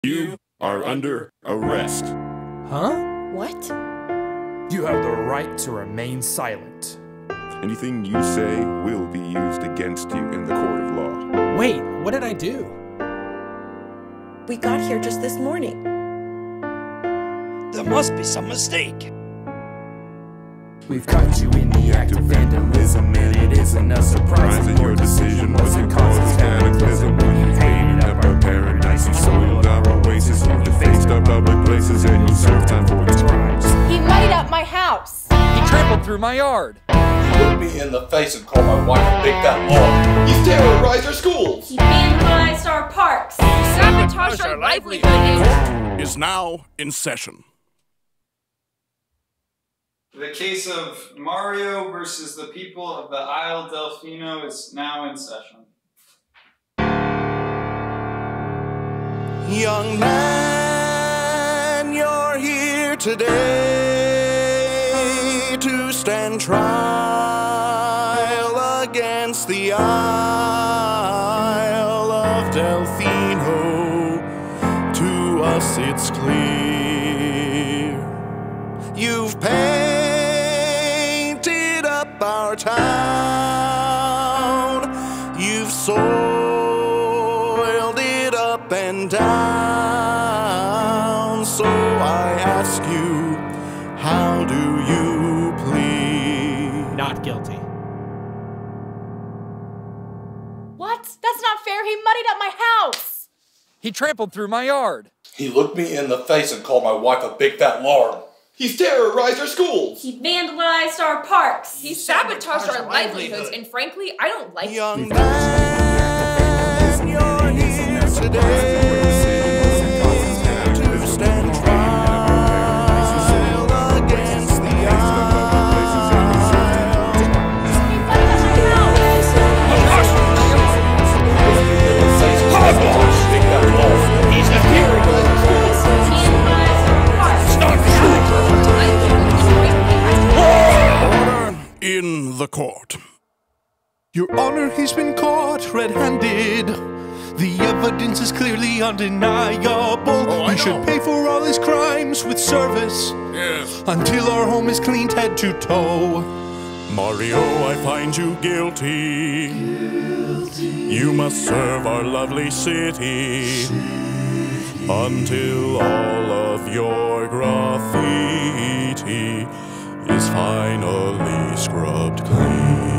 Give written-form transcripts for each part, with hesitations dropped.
You are under arrest. Huh? What? You have the right to remain silent. Anything you say will be used against you in the court of law. Wait, what did I do? We got here just this morning. There must be some mistake. We've caught you in the act of vandalism, and it isn't a surprise that your decision wasn't causing cataclysm. You hated up our paradise, you soiled our oasis, you defaced our public places, and you served time for these crimes. He muddied up my house. He trampled through my yard. He looked me in the face and called my wife a big fat log. He's terrorized our schools. He vandalized our parks. He sabotaged our livelihood. Is now in session. The case of Mario versus the people of the Isle Delfino is now in session. Young man, you're here today to stand trial against the Isle of Delfino. To us it's clear you've painted up our town, you've soiled it up and down. So I ask you, how do you plead? Not guilty. What? That's not fair. He muddied up my house. He trampled through my yard. He looked me in the face and called my wife a big fat lard. He's terrorized our schools. He vandalized our parks. He sabotaged our livelihoods. And frankly, I don't like Young man, you're here today to stand trial against the He's a hero. In the court. Your Honor, he's been caught red-handed. The evidence is clearly undeniable. He should pay for all his crimes with service. Yes. Until our home is cleaned head to toe. Mario, I find you guilty. You must serve our lovely city until all of your graffiti is finally scrubbed clean.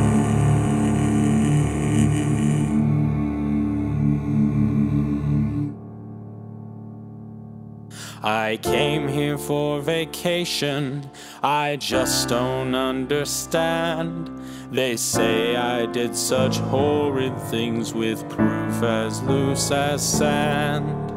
I came here for vacation, I just don't understand. They say I did such horrid things with proof as loose as sand.